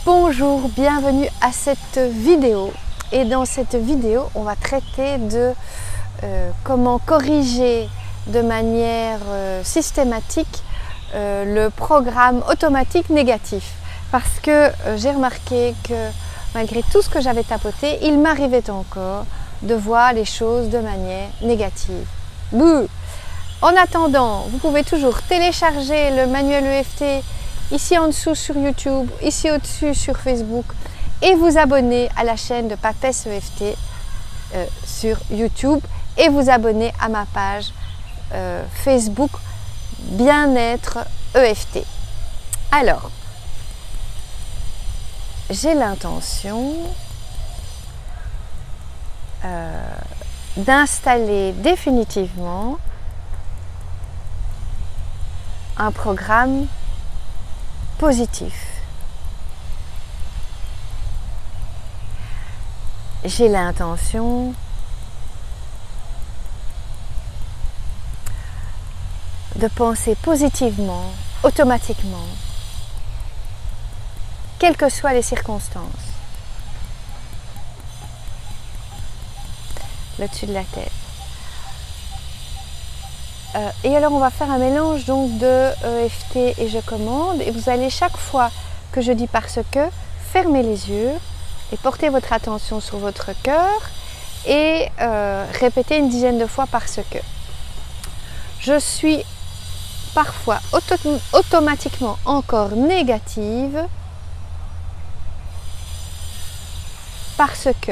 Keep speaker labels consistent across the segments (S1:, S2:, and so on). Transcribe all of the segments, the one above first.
S1: Bonjour, bienvenue à cette vidéo. Et dans cette vidéo, on va traiter de comment corriger de manière systématique le programme automatique négatif. Parce que j'ai remarqué que malgré tout ce que j'avais tapoté, il m'arrivait encore de voir les choses de manière négative. Bouh! En attendant, vous pouvez toujours télécharger le manuel EFT ici en dessous sur YouTube, ici au-dessus sur Facebook et vous abonner à la chaîne de Papesse EFT sur YouTube et vous abonner à ma page Facebook Bien-être EFT. Alors, j'ai l'intention d'installer définitivement un programme positif. J'ai l'intention de penser positivement, automatiquement, quelles que soient les circonstances. Le dessus de la tête. Et alors on va faire un mélange donc de EFT et je commande et vous allez chaque fois que je dis parce que fermer les yeux et porter votre attention sur votre cœur et répéter une dizaine de fois parce que. Je suis parfois automatiquement encore négative parce que.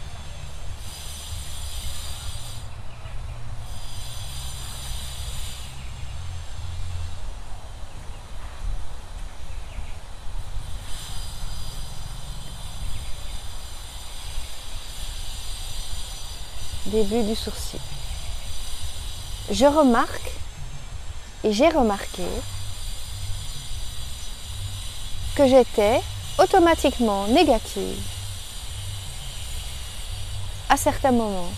S1: Début du sourcil. Je remarque et j'ai remarqué que j'étais automatiquement négative à certains moments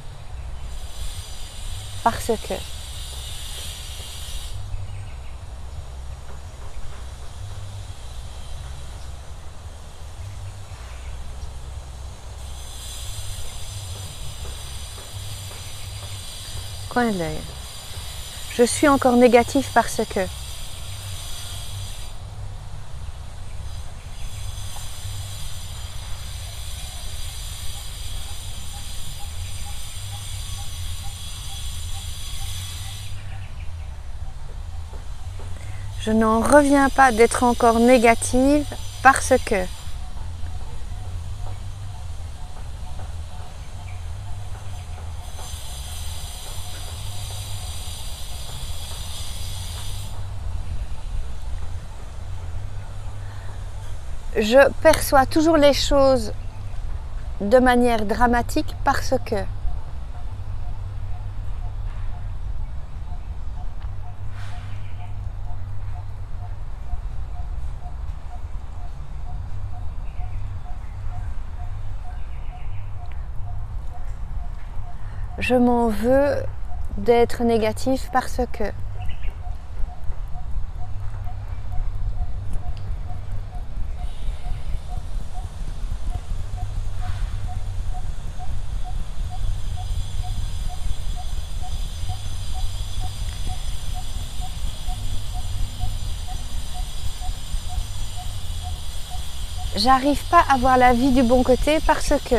S1: parce que coin de l'œil. Je suis encore négatif parce que. Je n'en reviens pas d'être encore négative parce que. Je perçois toujours les choses de manière dramatique parce que. Je m'en veux d'être négatif parce que. J'arrive pas à voir la vie du bon côté parce que.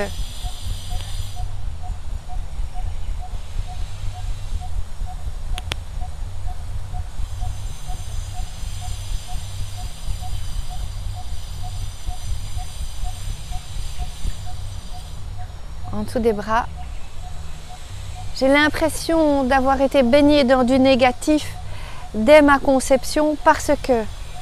S1: En dessous des bras. J'ai l'impression d'avoir été baignée dans du négatif dès ma conception parce que.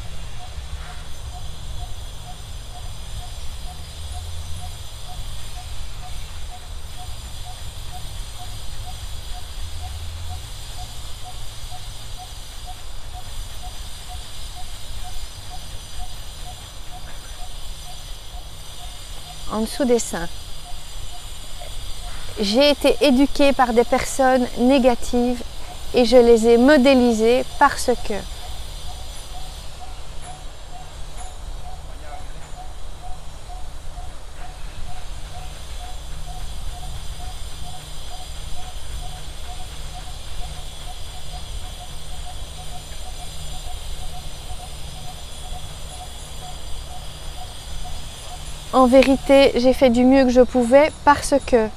S1: En dessous des seins. J'ai été éduquée par des personnes négatives et je les ai modélisées parce que. En vérité, j'ai fait du mieux que je pouvais parce que.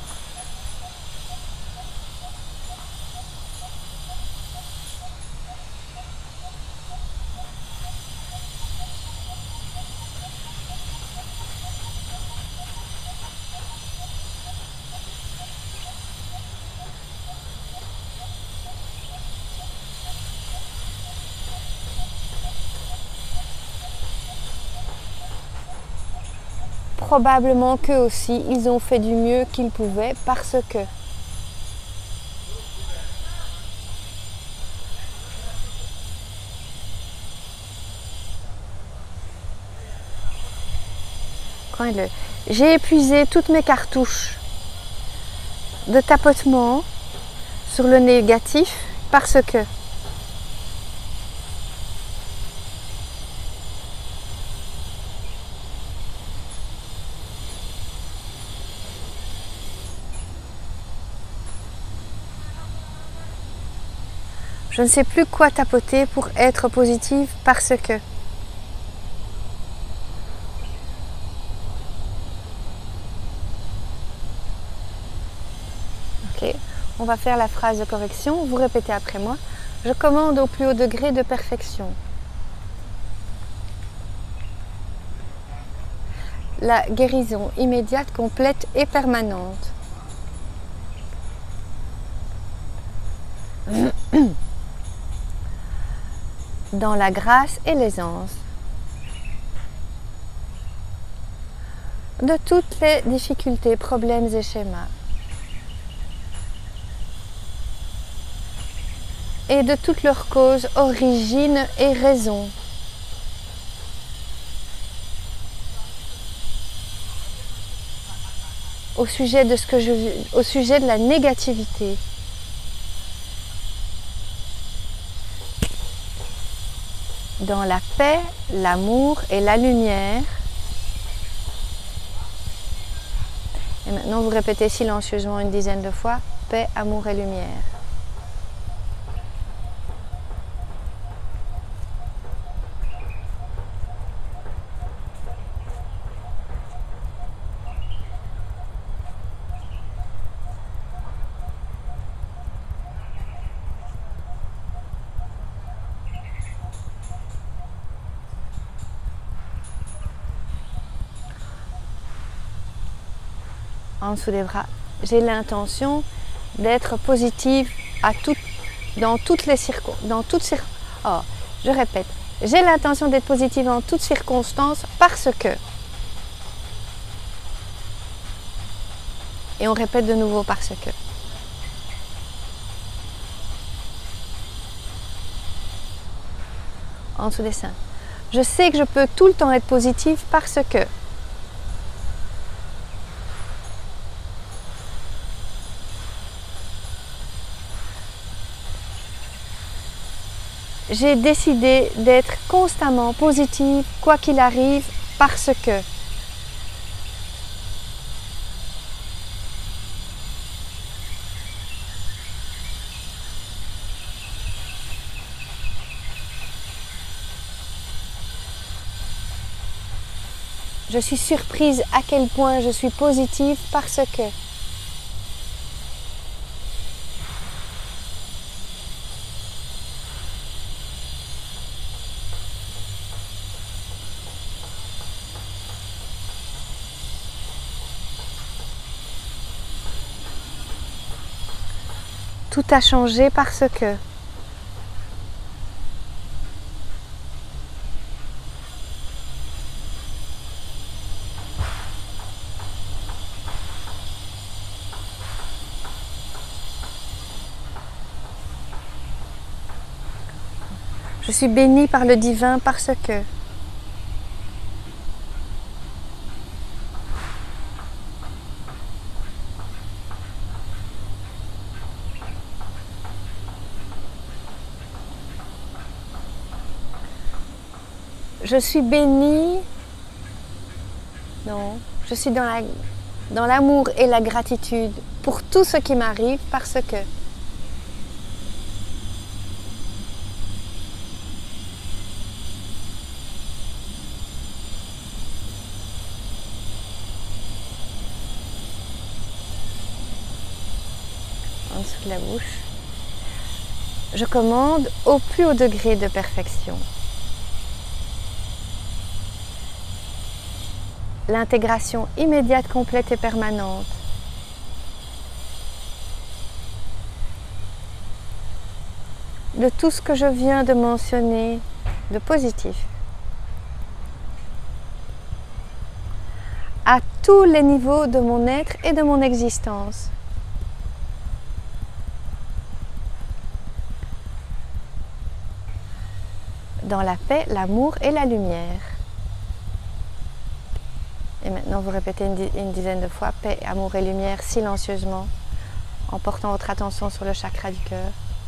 S1: Probablement qu'eux aussi, ils ont fait du mieux qu'ils pouvaient parce que. J'ai épuisé toutes mes cartouches de tapotement sur le négatif parce que. Je ne sais plus quoi tapoter pour être positive parce que. Ok, on va faire la phrase de correction. Vous répétez après moi. Je commande au plus haut degré de perfection. La guérison immédiate, complète et permanente. Dans la grâce et l'aisance de toutes les difficultés, problèmes et schémas, et de toutes leurs causes, origines et raisons, au sujet de ce que je vis, au sujet de la négativité. Dans la paix, l'amour et la lumière. Et maintenant, vous répétez silencieusement une dizaine de fois. Paix, amour et lumière. En dessous des bras. J'ai l'intention d'être positive dans toutes les circonstances. Je répète. J'ai l'intention d'être positive en toutes circonstances parce que. Et on répète de nouveau parce que. En dessous des seins. Je sais que je peux tout le temps être positive parce que. J'ai décidé d'être constamment positive, quoi qu'il arrive, parce que. Je suis surprise à quel point je suis positive parce que. Tout a changé parce que. Je suis bénie par le divin parce que. Je suis bénie. Non, je suis dans l'amour et la gratitude pour tout ce qui m'arrive parce que. en dessous de la bouche. Je commande au plus haut degré de perfection. L'intégration immédiate, complète et permanente de tout ce que je viens de mentionner de positif à tous les niveaux de mon être et de mon existence. Dans la paix, l'amour et la lumière. Et maintenant, vous répétez une dizaine de fois, paix, amour et lumière, silencieusement, en portant votre attention sur le chakra du cœur.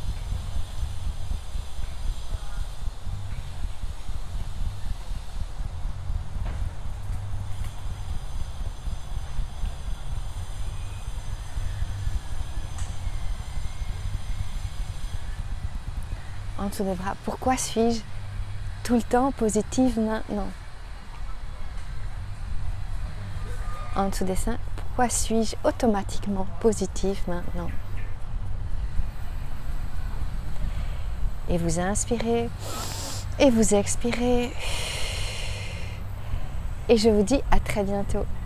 S1: En dessous des bras, pourquoi suis-je tout le temps positive maintenant? En dessous des seins, pourquoi suis-je automatiquement positive maintenant? Et vous inspirez et vous expirez. Et je vous dis à très bientôt.